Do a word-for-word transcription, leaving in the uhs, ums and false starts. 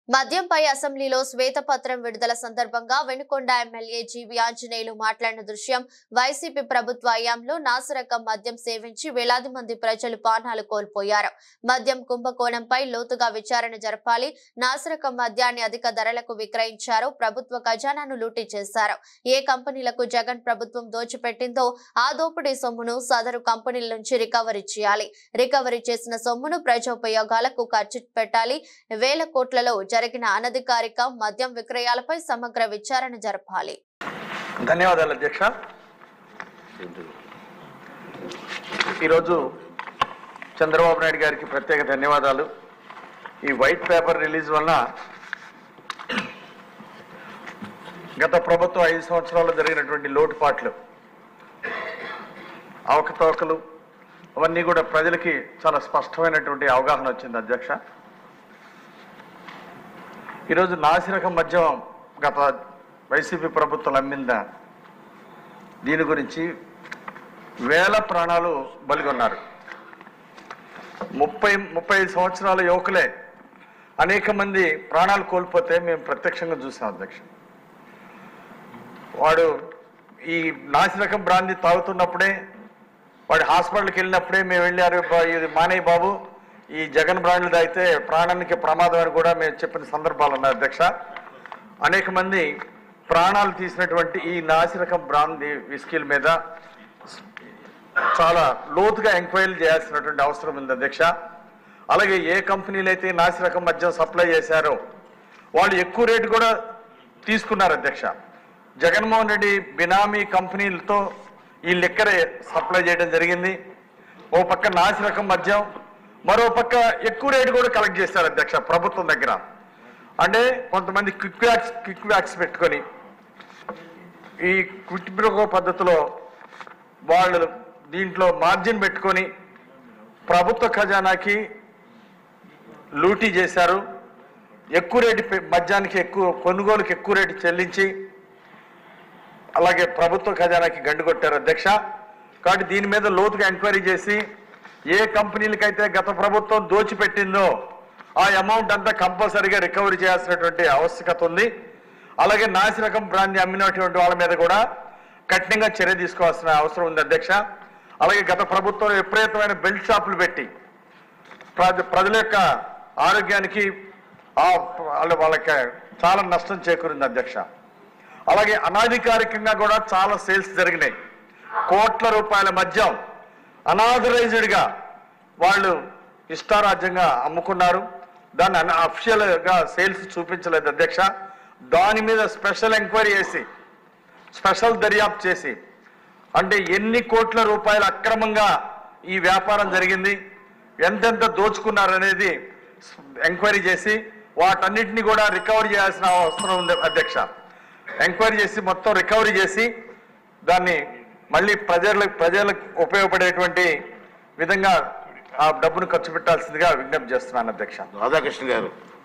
మద్యంపై అసెంబ్లీలో శ్వేతపత్రం విడుదల సందర్భంగా వెనుకొండ ఎమ్మెల్యే జీవి ఆంజనేయులు మాట్లాడిన దృశ్యం వైసీపీ ప్రభుత్వ హయాంలో నాసిరకం మద్యం సేవించి వేలాది మంది ప్రజలు ప్రాణాలు కోల్పోయారు. మద్యం కుంభకోణంపై లోతుగా విచారణ జరపాలి. నాసిరకం మద్యాన్ని అధిక ధరలకు విక్రయించారు. ప్రభుత్వ ఖజానాను లూటీ చేశారు. ఏ కంపెనీలకు జగన్ ప్రభుత్వం దోచిపెట్టిందో ఆ దోపిడీ సొమ్మును సదరు కంపెనీల నుంచి రికవరీ చేయాలి. రికవరీ చేసిన సొమ్మును ప్రజోపయోగాలకు ఖర్చు పెట్టాలి. వేల కోట్లలో జరిగిన అనధికారిక మద్యం విక్రయాలపై సమగ్ర విచారణ జరపాలి. ధన్యవాదాలు అధ్యక్ష. ఈరోజు చంద్రబాబు నాయుడు గారికి ప్రత్యేక ధన్యవాదాలు. ఈ వైట్ పేపర్ రిలీజ్ వల్ల గత ప్రభుత్వం ఐదు సంవత్సరాల్లో జరిగినటువంటి లోటుపాట్లు, అవకతవకలు అవన్నీ కూడా ప్రజలకి చాలా స్పష్టమైనటువంటి అవగాహన వచ్చింది అధ్యక్ష. ఈరోజు నాసిరకం మద్యం గత వైసీపీ ప్రభుత్వం అమ్మిందా, దీని గురించి వేల ప్రాణాలు బలిగొన్నారు. ముప్పై ముప్పై ఐదు సంవత్సరాల యువకులే అనేక మంది ప్రాణాలు కోల్పోతే మేము ప్రత్యక్షంగా చూసాం అధ్యక్ష. వాడు ఈ నాసిరకం బ్రాంతి తాగుతున్నప్పుడే, వాడు హాస్పిటల్కి వెళ్ళినప్పుడే మేము వెళ్ళారు, ఇది మానే బాబు ఈ జగన్ బ్రాండ్లు తాగితే ప్రాణానికి ప్రమాదం అని కూడా మేము చెప్పిన సందర్భాలు ఉన్నాయి అధ్యక్ష. అనేక మంది ప్రాణాలు తీసినటువంటి ఈ నాసిరకం బ్రాంతి విస్కీల మీద చాలా లోతుగా ఎంక్వైరీ చేయాల్సినటువంటి అవసరం ఉంది అధ్యక్ష. అలాగే ఏ కంపెనీలు అయితే నాసిరకం మద్యం సప్లై చేశారో వాళ్ళు ఎక్కువ రేటు కూడా తీసుకున్నారు అధ్యక్ష. జగన్మోహన్ రెడ్డి బినామీ కంపెనీలతో ఈ లిక్కర్ సప్లై చేయడం జరిగింది. ఓ పక్క నాసిరకం మద్యం, మరో పక్క ఎక్కువ రేటు కూడా కలెక్ట్ చేశారు అధ్యక్ష ప్రభుత్వం దగ్గర. అంటే కొంతమంది క్విక్ వ్యాక్స్ క్విక్ వ్యాక్స్ పెట్టుకొని ఈ క్విట్ బ్రోకో పద్ధతిలో వాళ్ళు దీంట్లో మార్జిన్ పెట్టుకొని ప్రభుత్వ ఖజానాకి లూటీ చేశారు. ఎక్కువ రేటు మద్యానికి ఎక్కువ కొనుగోలుకి ఎక్కువ రేటు చెల్లించి అలాగే ప్రభుత్వ ఖజానాకి గండు కొట్టారు అధ్యక్ష. కాబట్టి దీని మీద లోతుగా ఎంక్వైరీ చేసి ఏ కంపెనీలకైతే గత ప్రభుత్వం దోచిపెట్టిందో ఆ అమౌంట్ అంతా కంపల్సరీగా రికవరీ చేయాల్సినటువంటి ఆవశ్యకత ఉంది. అలాగే నాసిరకం బ్రాంతి అమ్మినటువంటి వాళ్ళ మీద కూడా కఠినంగా చర్య తీసుకోవాల్సిన అవసరం ఉంది అధ్యక్ష. అలాగే గత ప్రభుత్వం విపరీతమైన బెల్ట్ షాపులు పెట్టి ప్రజల యొక్క ఆరోగ్యానికి వాళ్ళకి చాలా నష్టం చేకూరింది అధ్యక్ష. అలాగే అనాధికారికంగా కూడా చాలా సేల్స్ జరిగినాయి. కోట్ల రూపాయల మద్యం అనాథరైజ్డ్గా వాళ్ళు ఇష్టారాజ్యంగా అమ్ముకున్నారు. దాన్ని అన్ అఫిషియల్గా సేల్స్ చూపించలేదు అధ్యక్ష. దాని మీద స్పెషల్ ఎంక్వైరీ చేసి స్పెషల్ దర్యాప్తు చేసి అంటే ఎన్ని కోట్ల రూపాయలు అక్రమంగా ఈ వ్యాపారం జరిగింది, ఎంతెంత దోచుకున్నారు అనేది ఎంక్వైరీ చేసి వాటన్నిటిని కూడా రికవరీ చేయాల్సిన అవసరం ఉంది అధ్యక్ష. ఎంక్వైరీ చేసి మొత్తం రికవరీ చేసి దాన్ని మళ్ళీ ప్రజలకు ప్రజలకు ఉపయోగపడేటువంటి విధంగా ఆ డబ్బును ఖర్చు పెట్టాల్సిందిగా విజ్ఞప్తి చేస్తున్నాను అధ్యక్ష. రాధాకృష్ణ గారు.